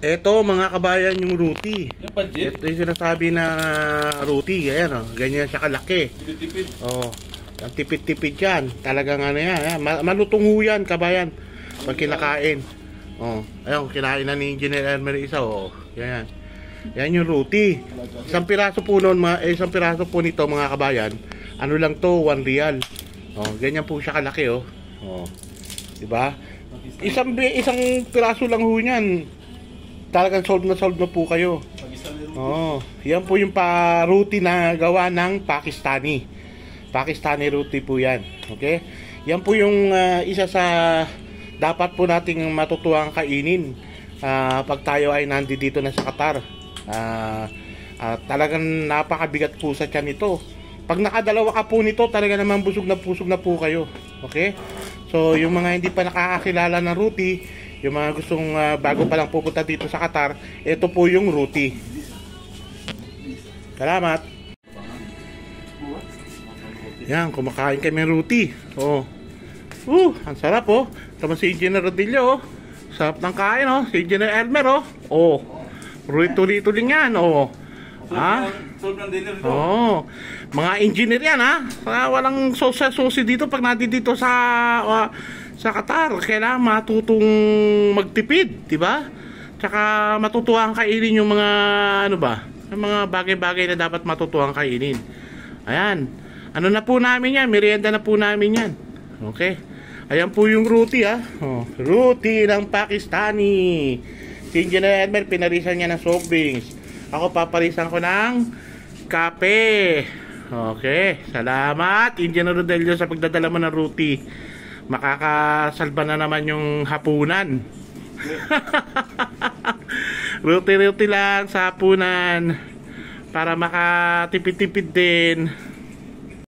Eto mga kabayan yung Ruti. Yung budget? Ito yung sinasabi na Ruti. Ayan o. Ganyan siya kalaki. Tipid-tipid. Oo. Ang tipid-tipid yan. Talagang ano yan. Malutong ho yan kabayan. Pag kinakain. Ayun, kinain na ni Engineer Elmer isa. Yan. Yan yung Ruti. Isang piraso po nun, isang piraso po nito mga kabayan. Ano lang to, 1 real. Ganyan po siya kalaki diba? Isang piraso lang ho niyan. Talagang sold na po kayo. Yan po yung Ruti na gawa ng Pakistani Ruti po yan. Okay? Yan po yung isa sa dapat po nating matutuwang kainin pag tayo ay nandito na sa Qatar. Talagang napakabigat po sa tiyan ito. Pag nakadalawa ka po nito, talaga naman busog na po kayo. Okay? So yung mga hindi pa nakakakilala ng Ruti, yung mga gustong bago pa lang pupunta dito sa Qatar, ito po yung Ruti. Salamat. Yan, kumakain kami Ruti. Ang sarap Tama si Engineer Rodillo sarap ng kain si Engineer Elmer Rito din yan Solve ng dinner ito. Mga engineer yan walang sosi dito pag nandito sa Qatar. Kailangan matutong magtipid, diba? Tsaka matutuwang kainin yung mga mga bagay-bagay na dapat matutuwang kainin. Ayan. Ano na po namin yan? Merienda na po namin yan. Okay. Ayan po yung Ruti Ruti ng Pakistani. Si Engineer Elmer pinarisan niya ng soft drinks. Ako paparisan ko ng kape. Okay. Salamat Engineer Rodelio sa pagdadala mo ng Ruti. Makakasalba na naman yung hapunan. Ruti lang sa hapunan para makatipid-tipid din.